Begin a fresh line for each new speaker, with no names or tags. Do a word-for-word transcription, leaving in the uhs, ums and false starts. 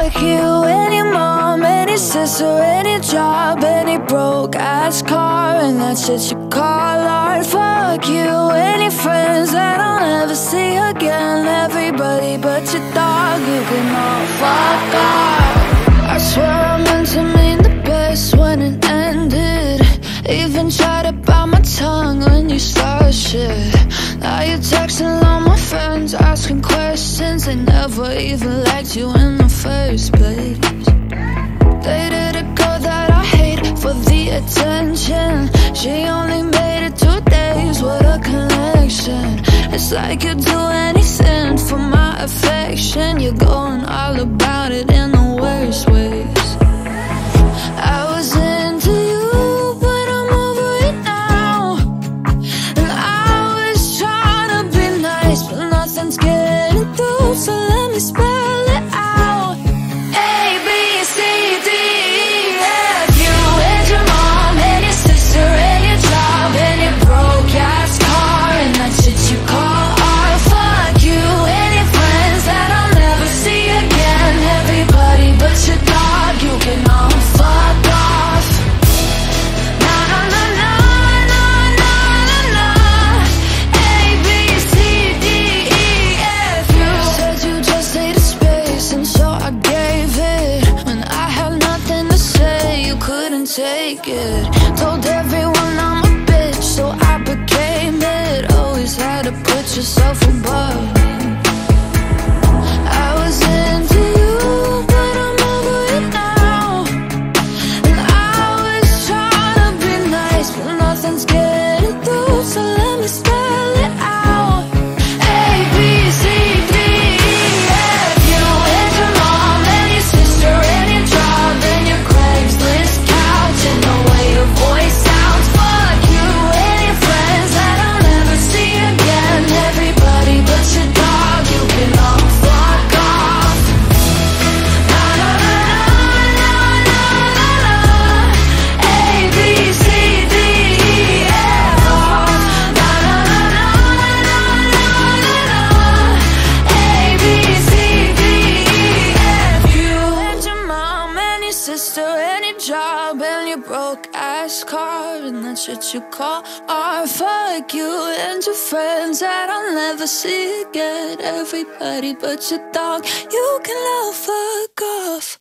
Fuck you and your mom and your sister and your job and your broke ass car and that shit you call art. Fuck you and your friends that I'll never see again. Everybody but your dog, you can all fuck off. I swear I meant to mean the best when it ended. Even tried to bite my tongue when you started shit. Now you're texting all my friends, asking questions. They never even liked you in the first place. Dated a girl that I hate for the attention. She only made it two days with a connection. It's like you'd do anything for my affection. You're going all about it in the worst ways. I was into you, but I'm over it now. And I was trying to be nice, but nothing's getting through, so let me spell it out. A, B, C, D, E, F. You and your mom and your sister and your job and your broke ass car and that shit you call art. Fuck you and your friends that I'll never see again. Everybody but your dog, you can all fuck off. Na na na na na na na na. A, B, C, D, E, F. You said you just needed space, and so I gave it. When I had nothing to say, you couldn't take it. Told everyone I'm a bitch, so I became it. Always had to put yourself above me. I was into you, but I'm over it now. And I was trying to be nice, but nothing's getting through, so let me spell it out. A, B, C, D, E, F. You and your mom and your sister and your job and your Craigslist couch and the way your voice sounds. Fuck you and your friends that I'll never see again. Everybody but your dog, you can all fuck off. Na na na na na na na. A, B, C, D, E, F. Na na na na na na na na. A, B, C, D, E, F. You and your mom and your sister and your job and your broke ass car and that shit you call art. Fuck you and your friends that I'll never see again. Everybody but your dog, you can all fuck off.